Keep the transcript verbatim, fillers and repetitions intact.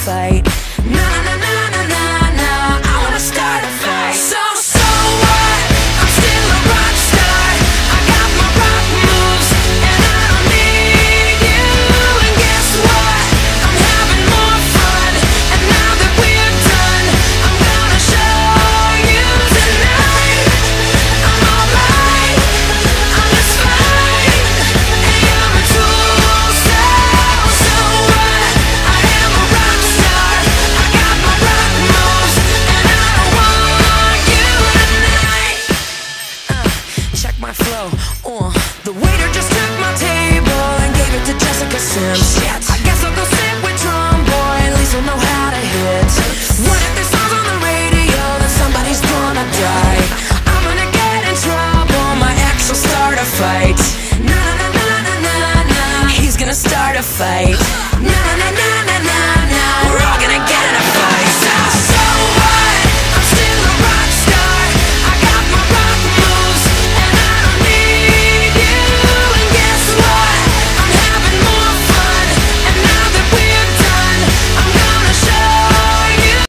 fight. Na na na na na na, I wanna start a fight. So so what? I'm still a rock star. I got my rock moves, and I don't need you. And guess what? I'm having more fun. And now that we're done, I'm gonna show you tonight. I'm alright, I'm just fine. And you're a tool, so so what? I am a rock star. I got my rock moves, and I don't want you tonight. Uh, check my flow. Uh, the waiter just took my table and gave it to Jessica Sims. Shit. I guess I'll go sit with Drum Boy. At least I'll know how to hit. What if this song's on the radio? Then somebody's gonna die. I'm gonna get in trouble. My ex will start a fight. Na na na na na na. He's gonna start a fight.